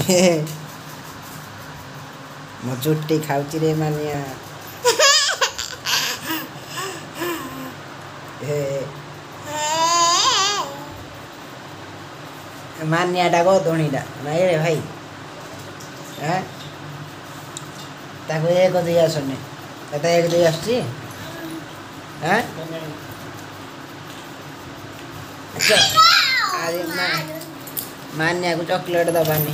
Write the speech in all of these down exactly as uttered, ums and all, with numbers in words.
मो चुट्टी खाऊची रे मानिया मानिया डाको धोनीटा नहीं रे भाई हैं ताको एक दे आसने एता एक दे आसी हैं अच्छा अरे मा मानिया को चॉकलेट दबानी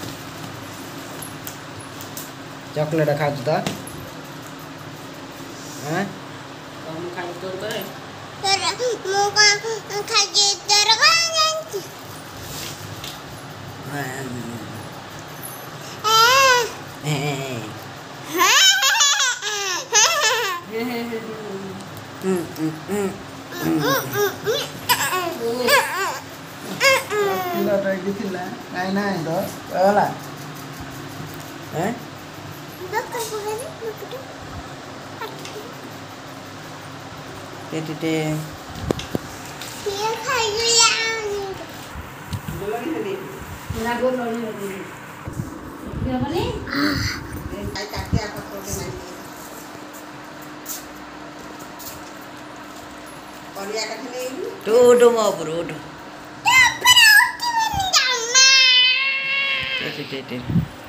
चॉकलेट खा तो हैं हम खाई तो करे तर मुका खाजे तर गांची नहीं नहीं तो वाला हैं टे टे टे ये खाइला बोलनी नहीं ना बोलनी नहीं ये बनी आई काके आप तो के नहीं परिया काटे नहीं टू टू मो ब्रूट टे टे टे